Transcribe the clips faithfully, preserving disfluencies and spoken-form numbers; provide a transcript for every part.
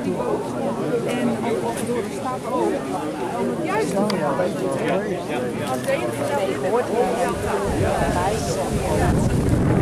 op die boot. En of door de stad ook. Om het juist te gaan. Als de ene vertelt dit en de andere vertelt dat.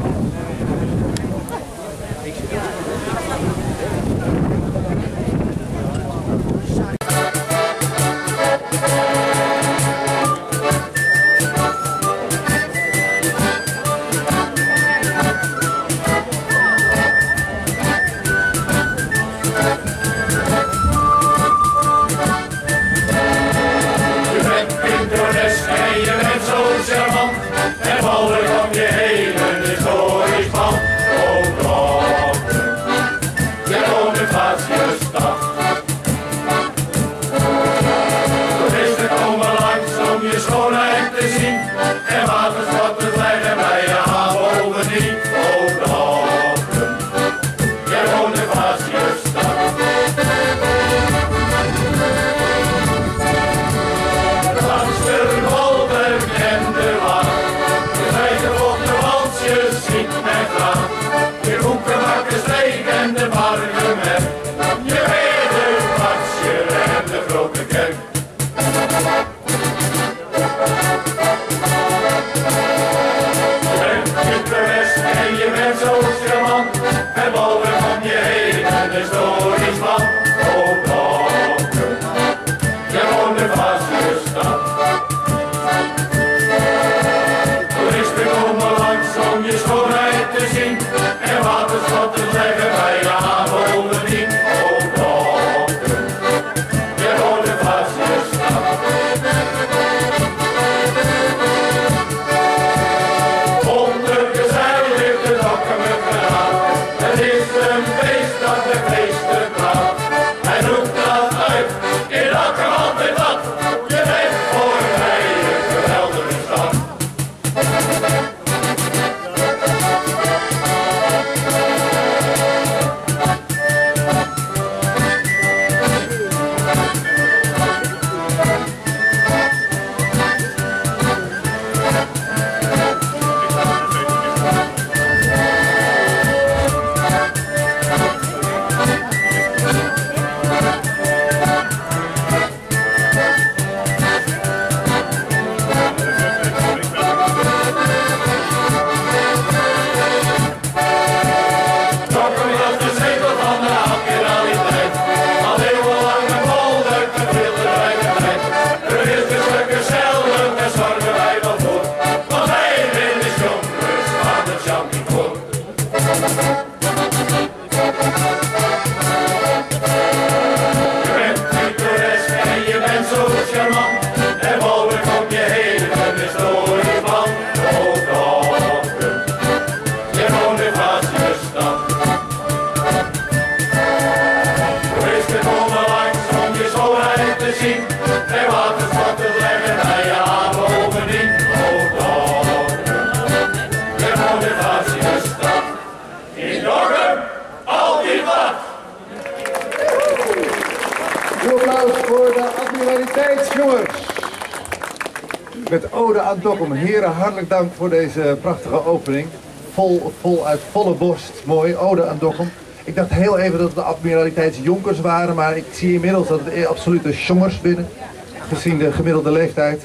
Met ode aan Dokkum. Heren, hartelijk dank voor deze prachtige opening. Vol, vol uit volle borst. Mooi, ode aan Dokkum. Ik dacht heel even dat het de admiraliteitsjonkers waren, maar ik zie inmiddels dat het absolute jongens binnen. Gezien de gemiddelde leeftijd.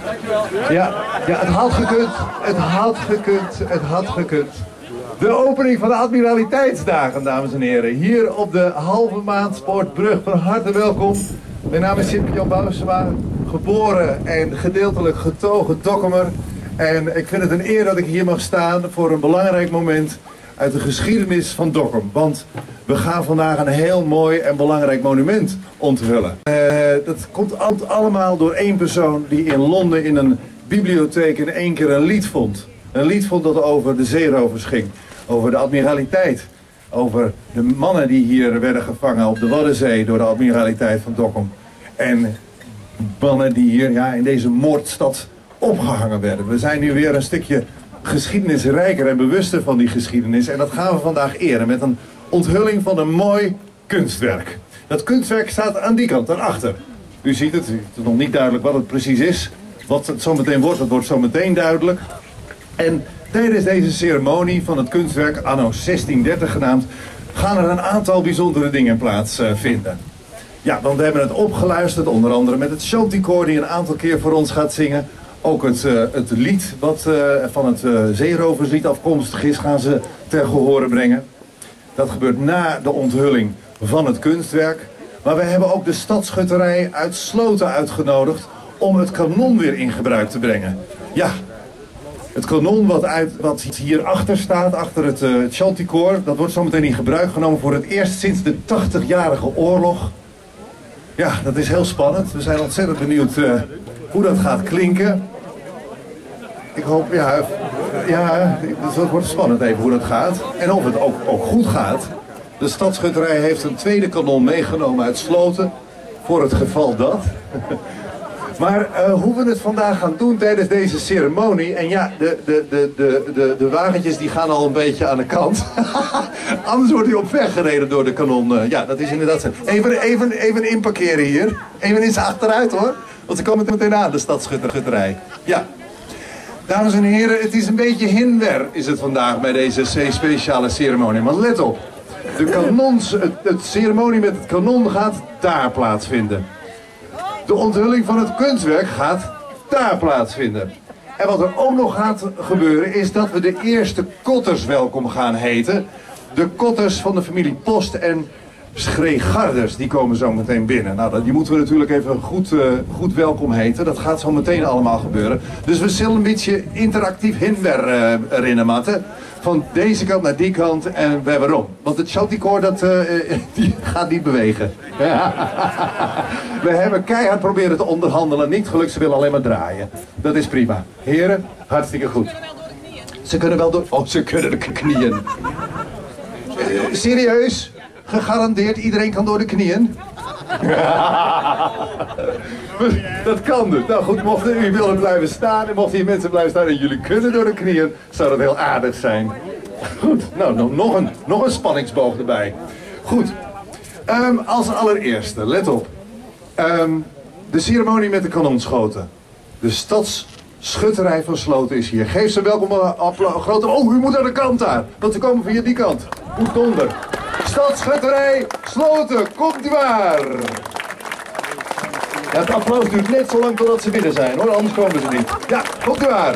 Ja, ja, het had gekund. Het had gekund. Het had gekund. De opening van de admiraliteitsdagen, dames en heren. Hier op de Halve Maanspoortbrug. Van harte welkom. Mijn naam is Sint-Jan Bousema. Geboren en gedeeltelijk getogen Dokkumer. En ik vind het een eer dat ik hier mag staan voor een belangrijk moment uit de geschiedenis van Dokkum. Want we gaan vandaag een heel mooi en belangrijk monument onthullen. Uh, dat komt allemaal door één persoon die in Londen in een bibliotheek in één keer een lied vond. Een lied vond dat over de zeerovers ging. Over de admiraliteit. Over de mannen die hier werden gevangen op de Waddenzee door de admiraliteit van Dokkum. En mannen die hier ja, in deze moordstad opgehangen werden. We zijn nu weer een stukje geschiedenisrijker en bewuster van die geschiedenis. En dat gaan we vandaag eren met een onthulling van een mooi kunstwerk. Dat kunstwerk staat aan die kant, daarachter. U ziet het, het is nog niet duidelijk wat het precies is. Wat het zo meteen wordt, dat wordt zo meteen duidelijk. En tijdens deze ceremonie van het kunstwerk, anno zestien dertig genaamd, gaan er een aantal bijzondere dingen plaatsvinden. Ja, want we hebben het opgeluisterd, onder andere met het Chanticoor die een aantal keer voor ons gaat zingen. Ook het, uh, het lied wat uh, van het uh, Zeeroverslied afkomstig is, gaan ze ter gehore brengen. Dat gebeurt na de onthulling van het kunstwerk. Maar we hebben ook de Stadsschutterij uit Sloten uitgenodigd om het kanon weer in gebruik te brengen. Ja, het kanon wat, uit, wat hierachter staat, achter het uh, Chanticoor, dat wordt zometeen in gebruik genomen voor het eerst sinds de tachtigjarige oorlog. Ja, dat is heel spannend. We zijn ontzettend benieuwd uh, hoe dat gaat klinken. Ik hoop, ja, ja, het wordt spannend even hoe dat gaat. En of het ook, ook goed gaat. De Stadsschutterij heeft een tweede kanon meegenomen uit Sloten. Voor het geval dat. Maar uh, hoe we het vandaag gaan doen tijdens deze ceremonie. En ja, de, de, de, de, de, de wagentjes die gaan al een beetje aan de kant. Anders wordt hij op weg gereden door de kanon. Uh, ja, dat is inderdaad zo. Even, even, even inparkeren hier. Even in zijn achteruit hoor. Want ze komen meteen aan, de Stadsschutterij. Ja. Dames en heren, het is een beetje hinwer is het vandaag bij deze speciale ceremonie. Maar let op. De kanons, het, het ceremonie met het kanon gaat daar plaatsvinden. De onthulling van het kunstwerk gaat daar plaatsvinden. En wat er ook nog gaat gebeuren is dat we de eerste kotters welkom gaan heten. De kotters van de familie Post en Schreegarders, die komen zo meteen binnen. Nou, die moeten we natuurlijk even goed, uh, goed welkom heten. Dat gaat zo meteen allemaal gebeuren. Dus we zullen een beetje interactief hinwer uh, erin matten. Van deze kant naar die kant en weer waarom. Want het Chanticoor dat, uh, die gaat niet bewegen. We hebben keihard proberen te onderhandelen. Niet gelukt, ze willen alleen maar draaien. Dat is prima. Heren, hartstikke goed. Ze kunnen wel door... Oh, ze kunnen de knieën. Uh, serieus? Gegarandeerd, iedereen kan door de knieën? Dat kan dus. Nou goed, mochten u willen blijven staan en mochten hier mensen blijven staan en jullie kunnen door de knieën, zou dat heel aardig zijn. Goed, nou nog een, nog een spanningsboog erbij. Goed, um, als allereerste, let op. Um, de ceremonie met de kanonschoten. De Stadsschutterij van Sloten is hier. Geef ze welkom applaus. Grote... Oh, u moet aan de kant daar, want ze komen via die kant. Goed donder. Stadsschutterij Sloten, komt u maar! Ja, het applaus duurt net zo lang totdat ze binnen zijn hoor, anders komen ze niet. Ja, komt u maar!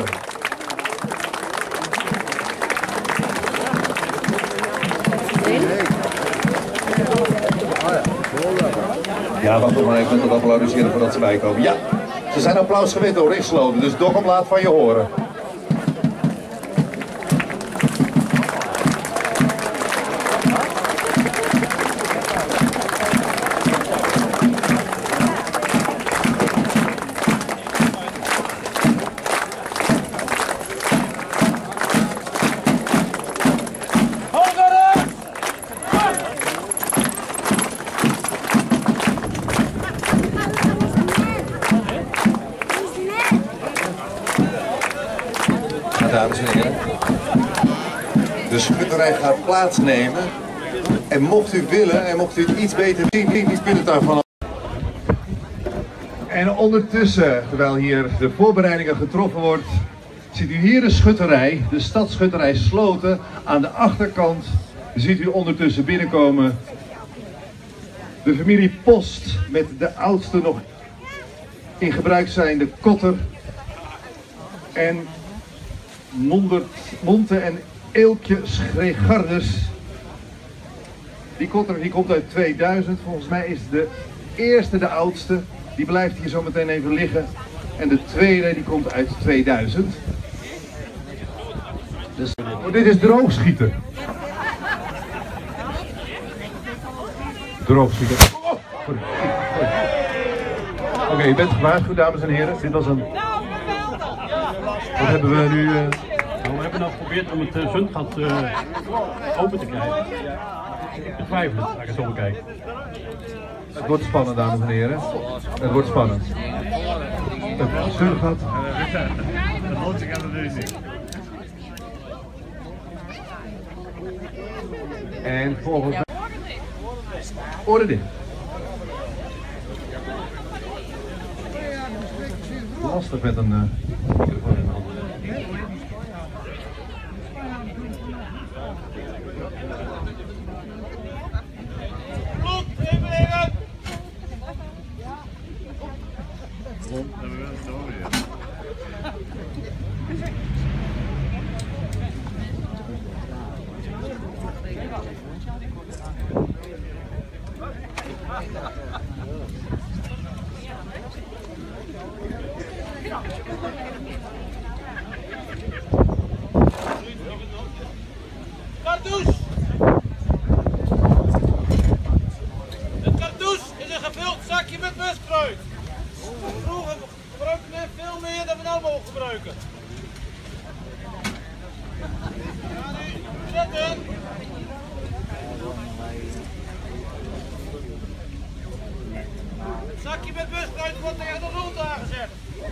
Ja, wacht nog maar even met het applaudisseren voordat ze bijkomen. Ja, ze zijn applaus gewend door in Sloten, dus Dokkum laat van je horen. Dames en heren, de schutterij gaat plaatsnemen en mocht u willen en mocht u het iets beter zien, die kunnen daarvan. En ondertussen, terwijl hier de voorbereidingen getroffen wordt, ziet u hier de schutterij, de Stadsschutterij Sloten. Aan de achterkant ziet u ondertussen binnenkomen de familie Post met de oudste nog in gebruik zijnde kotter en Mondert, Monte en Eelkje Schreegarders. Die kotter die komt uit tweeduizend. Volgens mij is de eerste de oudste. Die blijft hier zo meteen even liggen. En de tweede die komt uit tweeduizend. Dus, oh, dit is droogschieten. Droogschieten. Oh, Oké, okay, je bent gewaarschuwd, dames en heren. Dit was een... Wat hebben we nu? Uh... Nou, we hebben nou geprobeerd om het uh, zundgat uh, open te krijgen. Ik twijfel het, laat ik het zo bekijken. Het wordt spannend, dames en heren. Het wordt spannend. Het zundgat. Dat hoort zich aan de neus in. En volgens mij... Oren dicht. Lastig met een... Uh... Cartouche! Het cartouche is een gevuld zakje met buskruid. Vroeger gebruikten we veel meer dan we nu mogen gebruiken. Ja, nu, zetten! Het zakje met buskruid wordt tegen de grond aangezet.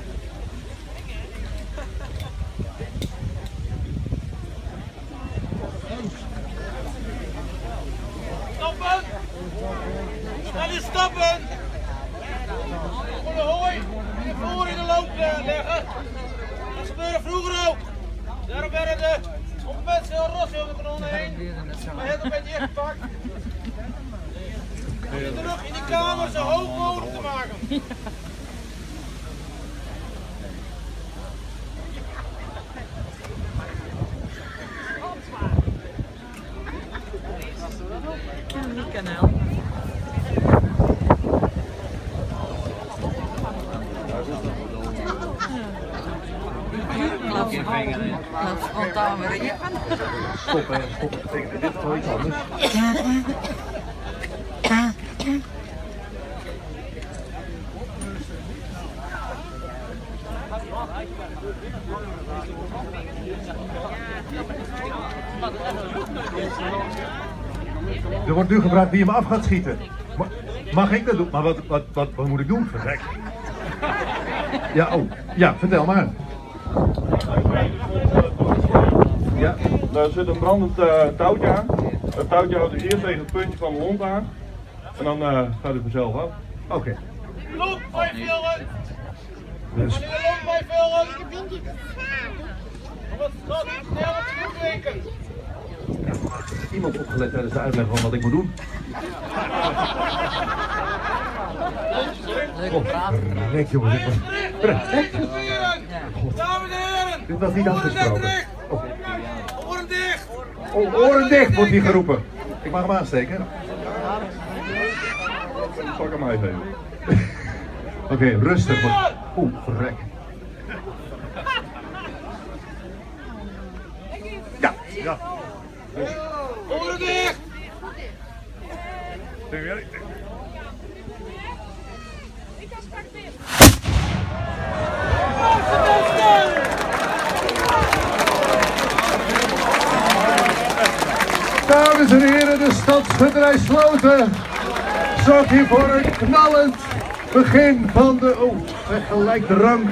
Stoppen! Snel eens stoppen! Voor de hooi en voor in de loop leggen. Dat gebeurde vroeger ook. Daarom werden de op mensen heel ros over de kanonnen heen. Maar het een beetje ingepakt. Om de druk in die kamer zo hoog mogelijk te maken. Kanaal. Laat spontaan weer in. Stop, hè, stop. Dat betekent dit is wel iets anders. Er wordt nu gevraagd wie hem af gaat schieten. Ma- Mag ik dat doen? Maar wat, wat, wat, wat moet ik doen? Verrek. Ja, oh. Ja, vertel maar. Ja. Daar zit een brandend uh, touwtje aan. Dat touwtje houdt dus eerst tegen het puntje van de hond aan. En dan uh, gaat hij vanzelf af. Oké. Okay. Loop bij velgen! Dus. Wanneer de loop bij velgen! Wat gaat niet snel wat je moet denken? Iemand opgelet tijdens de uitleg van wat ik moet doen. Oh, verrek jongens. Ik was... Dames en heren! Dit was niet afgesproken. Oh. Oren dicht! Oh, oren dicht wordt hier geroepen. Ik mag hem aansteken. Pak hem maar even. Oké, okay, rustig. Oeh, verrek. Ja, ja. Oren dicht! Ik kan straks weer. Dames en heren, de stadsschutterij Sloten zorgt hier voor een knallend begin van de... Oh, zeg gelijk drank.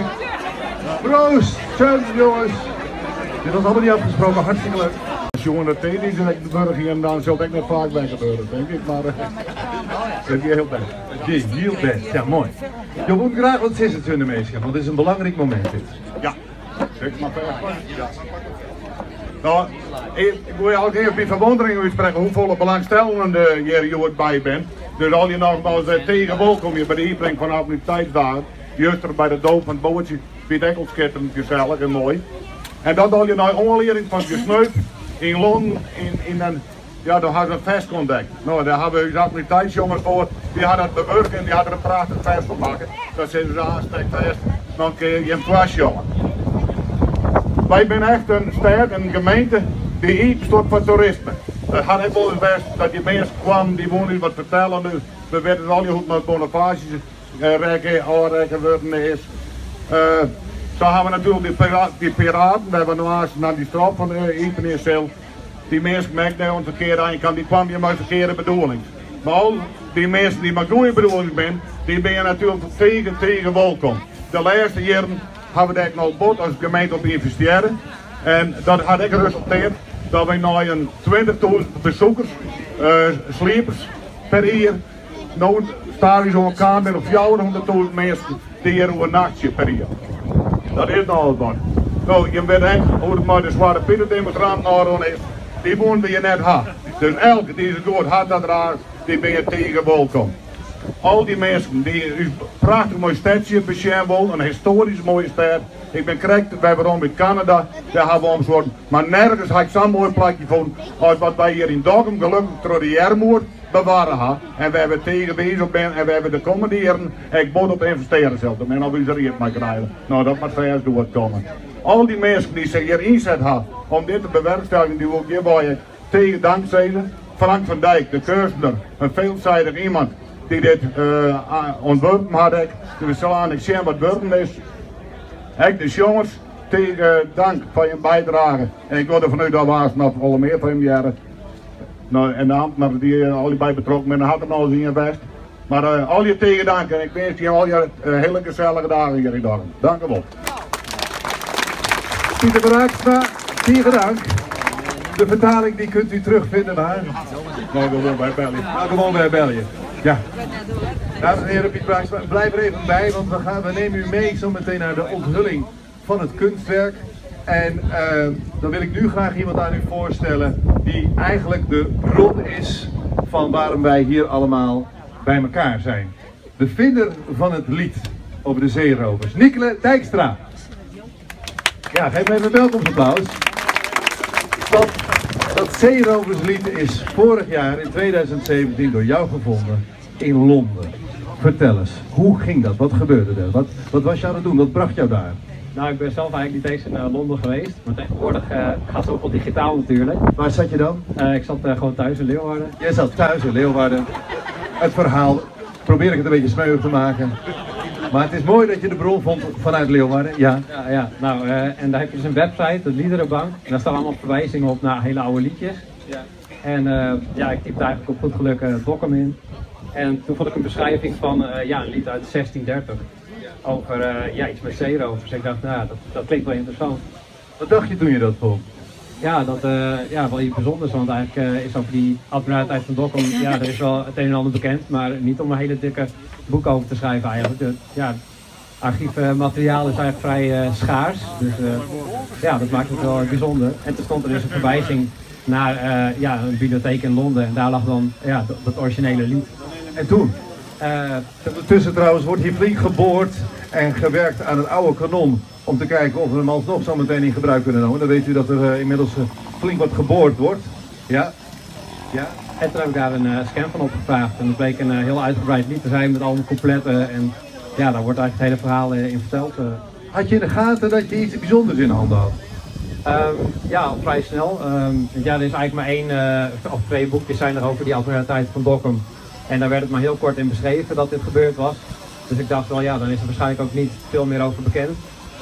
Proost, tjens jongens. Dit was allemaal niet afgesproken, hartstikke leuk. Als jongen de thee die zijn de burger en dan zal het ook nog vaak bij gebeuren, denk ik. Maar uh, dat is heel best. Jee, heel best. Ja, mooi. Je moet graag wat zitten in de meeschap, want het is een belangrijk moment dit. Ja, zeg maar verder. Ja. Nou, ik, ik wil je ook even die verwondering uitspreken hoeveel belangstellenden je hier bij bent. Dus al je nogmaals uh, tegen welkom je bij de inbreng van activiteitsdagen. Juist er bij de doop van het bootje, bij het enkelskitteren, gezellig en mooi. En dat al je nou onleering van je sneuk in Londen in, in een, ja, daar hadden we een fest ontdekt. Nou, daar hebben we activiteitsjongens voor, die hadden het bewerkt en die hadden er een prachtig fest van maken. Dat zijn ze aanstekfest, dan kun je een fles jongen. Wij zijn echt een stad, een gemeente die iets doet voor toerisme. Het gaat echt wel eens best dat die mensen kwamen, die wonen wat vertellen. Dus we weten al je goed met Bonifages, uh, rekken, aanrekken worden is. Uh, Zo hebben we natuurlijk die, pira die piraten, we hebben naast naar die straf van uh, Eveneersel. Die mensen merken dat ons verkeerd aan kan, die kwam je met verkeerde bedoeling. Maar al die mensen die met goede bedoeling zijn, die ben je natuurlijk tegen, tegen welkom. De laatste jaren hebben we daar nog bot als gemeente op investeren. En dat had ik geresulteerd dat we nu een twintigduizend bezoekers, uh, sleepers per jaar, nu staan we zo'n kamer op vierhonderdduizend mensen die hier een nachtje per jaar. Dat is nou wat. Nou, je weet echt hoe het maar de Zwarte Pieter demonstrant nou is. Die moeten we je net hebben. Dus elke die ze goed had dat raar, die ben je tegen welkom. Al die mensen die een prachtig mooi stadje beschermen willen, een historisch mooie stad. Ik ben correct, we hebben rond in Canada, daar hebben we ons worden. Maar nergens had ik zo'n mooi plekje gevonden als wat wij hier in Dokkum gelukkig door de Jermoer bewaren had. En we hebben tegenwezen op ben en we hebben de komende jaren ik bod op investeren zelf. En op onze riet maar krijgen. Nou, dat moet vers door komen. Al die mensen die zich hier inzet hadden om dit te bewerkstelligen, die wil ik hierbij tegen dank zeggen. Frank van Dijk, de kunstenaar, een veelzijdig iemand die dit uh, ontworpen had. Dus we zullen aan zien wat worden is. Ik de jongens, tegen dank voor je bijdrage. En ik wil er vanuit dat was nog alle meer van hem jaren. Nou, en de ambtenaren die uh, al die bij betrokken zijn, hadden nog eens in je best. Maar uh, al je tegen dank en ik wens je al je uh, hele gezellige dagen hier in Dokkum. Dank u wel. Pieter Braaksma, tegen dank. De vertaling die kunt u terugvinden waar? Nou, gewoon bij België. Nou, gewoon bij België. Ja. Dames en heren, Piet Braaksma, blijf er even bij, want we, gaan, we nemen u mee zo meteen naar de onthulling van het kunstwerk. En uh, dan wil ik nu graag iemand aan u voorstellen die eigenlijk de bron is van waarom wij hier allemaal bij elkaar zijn. De vinder van het lied over de zeerovers, Nikkele Dijkstra. Ja, geef me even een welkomstapplaus. Dat, dat zeeroverslied is vorig jaar in tweeduizend zeventien door jou gevonden in Londen. Vertel eens, hoe ging dat? Wat gebeurde er? Wat, wat was je aan het doen? Wat bracht jou daar? Nou, ik ben zelf eigenlijk niet eens in uh, Londen geweest, maar tegenwoordig uh, gaat het ook wel digitaal natuurlijk. Waar zat je dan? Uh, ik zat uh, gewoon thuis in Leeuwarden. Jij zat thuis in Leeuwarden. Het verhaal, probeer ik het een beetje smeuig te maken. Maar het is mooi dat je de bron vond vanuit Leeuwarden, ja. Ja, ja. Nou, uh, en daar heb je dus een website, de Liederenbank. En daar staan allemaal verwijzingen op naar hele oude liedjes. Ja. En uh, ja, ik typte eigenlijk op goed geluk uh, Dokkum in. En toen vond ik een beschrijving van uh, ja, een lied uit zestien dertig. Over uh, ja, iets met zeerovers. Dus ik dacht, nou, dat, dat klinkt wel interessant. Wat dacht je toen je dat vond? Ja, dat uh, ja, wel iets bijzonders, want eigenlijk uh, is over die admiraliteit van Dokkum, ja, er is wel het een en ander bekend, maar niet om een hele dikke boek over te schrijven eigenlijk. De, ja, archiefmateriaal is eigenlijk vrij uh, schaars, dus uh, ja, dat maakt het wel bijzonder. En toen stond er dus een verwijzing naar uh, ja, een bibliotheek in Londen en daar lag dan ja, dat, dat originele lied. En toen? Uh, Ondertussen trouwens wordt hier flink geboord en gewerkt aan het oude kanon om te kijken of we hem alsnog zo meteen in gebruik kunnen nemen. Dan weet u dat er uh, inmiddels uh, flink wat geboord wordt. Ja. Ja. En toen heb ik daar een uh, scan van opgevraagd en dat bleek een uh, heel uitgebreid lied te zijn met allemaal coupletten en ja, daar wordt eigenlijk het hele verhaal uh, in verteld. Uh. Had je in de gaten dat je iets bijzonders in handen had? Um, ja, vrij snel. Um, ja, er is eigenlijk maar één uh, of twee boekjes zijn er over die admiraliteit van Dokkum. En daar werd het maar heel kort in beschreven dat dit gebeurd was. Dus ik dacht wel, ja, dan is er waarschijnlijk ook niet veel meer over bekend.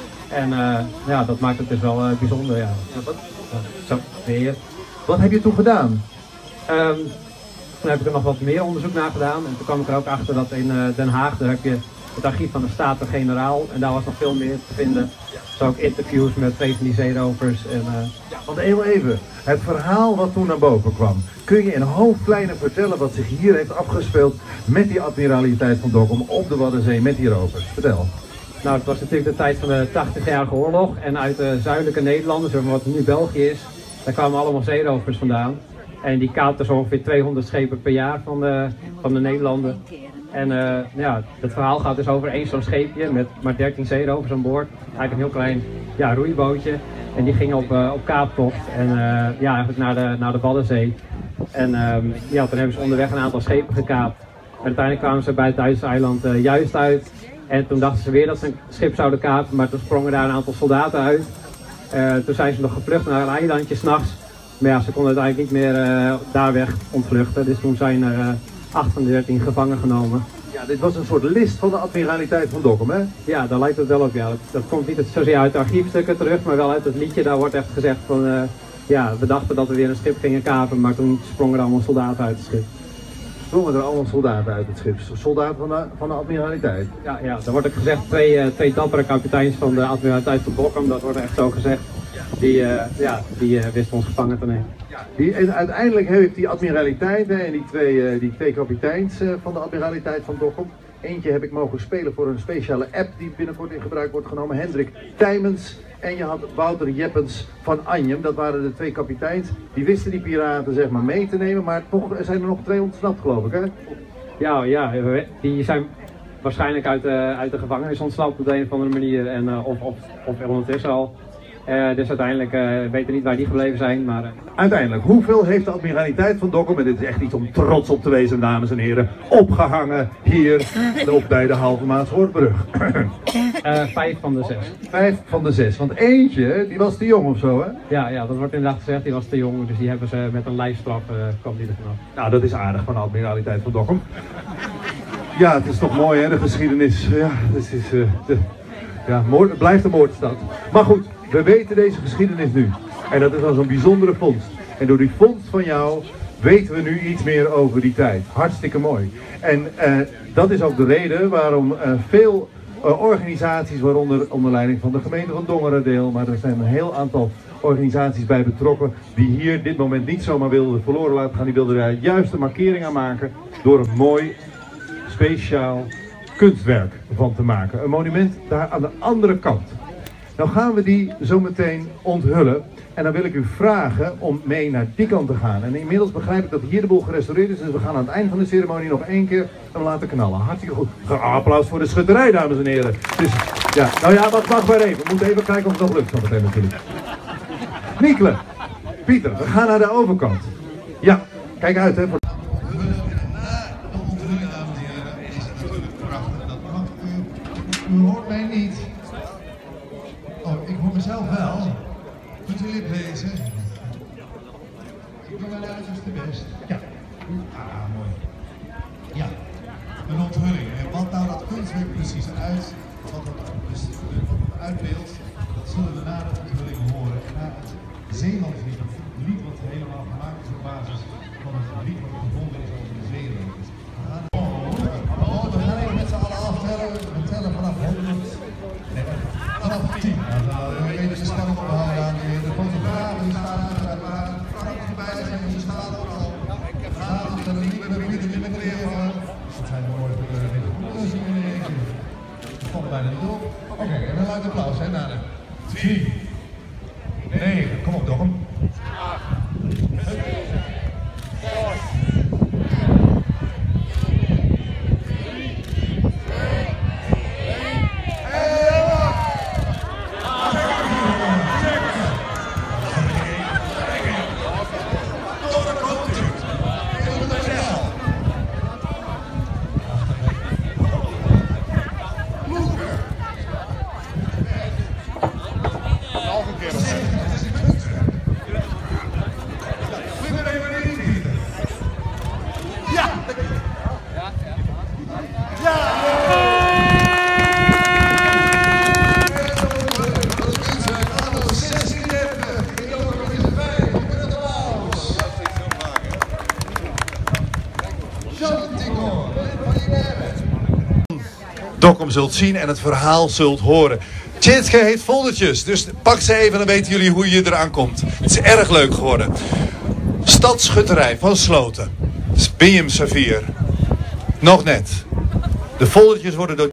En uh, ja, dat maakt het dus wel uh, bijzonder, ja. Wat, zo, weer. Wat heb je toen gedaan? Um, toen heb ik er nog wat meer onderzoek naar gedaan. En toen kwam ik er ook achter dat in uh, Den Haag, daar heb je het archief van de Staten-Generaal. En daar was nog veel meer te vinden. Zo ook interviews met twee van die zeerovers. En, uh, Want even, even, het verhaal wat toen naar boven kwam. Kun je in hoofdlijnen vertellen wat zich hier heeft afgespeeld met die admiraliteit van Dokkum op de Waddenzee met die rovers? Vertel. Nou, het was natuurlijk de tijd van de tachtigjarige oorlog en uit de zuidelijke Nederlanden, zeg maar wat nu België is, daar kwamen allemaal zeerovers vandaan. En die kaapten zo ongeveer tweehonderd schepen per jaar van de, van de Nederlanden. En uh, ja, het verhaal gaat dus over één zo'n scheepje met maar dertien zeerovers aan boord. Eigenlijk een heel klein ja, roeibootje. En die gingen op, uh, op kaaptocht en uh, ja, eigenlijk naar de, naar de Waddenzee. En um, ja, toen hebben ze onderweg een aantal schepen gekaapt. En uiteindelijk kwamen ze bij het Duitse eiland uh, Juist uit. En toen dachten ze weer dat ze een schip zouden kapen, maar toen sprongen daar een aantal soldaten uit. Uh, toen zijn ze nog gevlucht naar een eilandje s'nachts. Maar ja, ze konden uiteindelijk niet meer uh, daar weg ontvluchten. Dus toen zijn er uh, acht van de dertien gevangen genomen. Ja, dit was een soort list van de admiraliteit van Dokkum, hè? Ja, daar lijkt het wel op. Ja. Dat, dat komt niet zozeer uit de archiefstukken terug, maar wel uit het liedje. Daar wordt echt gezegd van, uh, ja, we dachten dat we weer een schip gingen kapen, maar toen sprongen er allemaal soldaten uit het schip. Sprongen er allemaal soldaten uit het schip? Soldaten van de, van de admiraliteit? Ja, ja, daar wordt ook gezegd, twee, uh, twee dappere kapiteins van de admiraliteit van Dokkum, dat wordt echt zo gezegd. Die, uh, ja, die uh, wisten ons gevangen te nemen. Die, en uiteindelijk heeft die admiraliteit hè, en die twee, uh, die twee kapiteins uh, van de admiraliteit van Dokkum. Eentje heb ik mogen spelen voor een speciale app die binnenkort in gebruik wordt genomen. Hendrik Tijmens en je had Wouter Jeppens van Anjem. Dat waren de twee kapiteins. Die wisten die piraten zeg maar mee te nemen, maar toch zijn er nog twee ontsnapt geloof ik hè? Ja, ja, die zijn waarschijnlijk uit de, uit de gevangenis ontsnapt op de een of andere manier. En, uh, of, of, of ondertussen al. Uh, dus uiteindelijk uh, weten we niet waar die gebleven zijn. Maar, uh... Uiteindelijk, hoeveel heeft de admiraliteit van Dokkum, en dit is echt iets om trots op te wezen, dames en heren, opgehangen hier op bij de Halvermaanshoornbrug? uh, vijf van de zes. Vijf van de zes, want eentje, die was te jong of zo, hè? Ja, ja, dat wordt inderdaad gezegd, die was te jong, dus die hebben ze met een lijfstraf uh, kwam die er vanaf. Nou, dat is aardig van de admiraliteit van Dokkum. Ja, het is toch mooi, hè, de geschiedenis. Ja, het is, uh, de, ja, moord, het blijft een moordstad. Maar goed, we weten deze geschiedenis nu. En dat is al zo'n bijzondere vondst. En door die vondst van jou weten we nu iets meer over die tijd. Hartstikke mooi. En uh, dat is ook de reden waarom uh, veel uh, organisaties, waaronder onder leiding van de gemeente van Dongeradeel, maar er zijn een heel aantal organisaties bij betrokken die hier dit moment niet zomaar wilden verloren laten gaan. Die wilden daar juist een markering aan maken door een mooi, speciaal kunstwerk van te maken. Een monument daar aan de andere kant. Nou gaan we die zo meteen onthullen. En dan wil ik u vragen om mee naar die kant te gaan. En inmiddels begrijp ik dat hier de boel gerestaureerd is. Dus we gaan aan het eind van de ceremonie nog één keer hem laten knallen. Hartstikke goed. Applaus voor de schutterij, dames en heren. Dus, ja. Nou ja, wacht, wacht maar even. We moeten even kijken of het nog lukt zo meteen natuurlijk. Niekle, Pieter, we gaan naar de overkant. Ja, kijk uit hè. U hoort mij niet. Oh, ik hoor mezelf wel. Kunt u dit lezen? Ik doe mijn uiterste best. Ja. Ah, mooi. Ja. Een onthulling. En wat nou dat kunstwerk precies uit, wat dat dus, uh, uitbeeldt, dat zullen we na de onthulling horen. En na het Zeemanslied, het lied wat helemaal gemaakt is op basis van het lied wat gevonden is over de zeeroofers. Oh, we gaan even met z'n allen aftellen. We tellen vanaf honderd. Nee, vanaf tien. Nou, dan wil je even de spanning ophouden aan de, de fotografen. Die staan uiteraard maar grappig erbij zijn. Die staan ook al. Gratis en een nieuwe publiek in de kleren. Dat zijn we mooi gekleurd in de goede zien in één keer. Dat komt bijna niet op. Oké, okay, en een luid applaus hè, naar de tien. negen. Kom op, Dokkum. Dokkum zult zien en het verhaal zult horen. Tjitske heeft foldertjes, dus pak ze even en dan weten jullie hoe je eraan komt. Het is erg leuk geworden. Stadsschutterij van Sloten. Bium Safir. Nog net. De foldertjes worden door